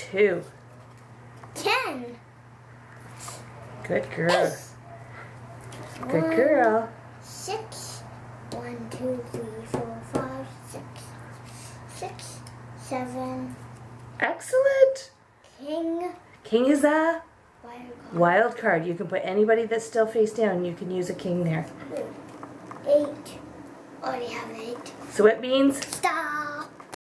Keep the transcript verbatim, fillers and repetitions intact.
two. Ten. Good girl. Good One, girl. Six. One, two, three, four, five, six. Six, seven. Excellent. King. King is a Wild card. wild card. You can put anybody that's still face down. You can use a king there. Eight. Already have eight. So it means Stop.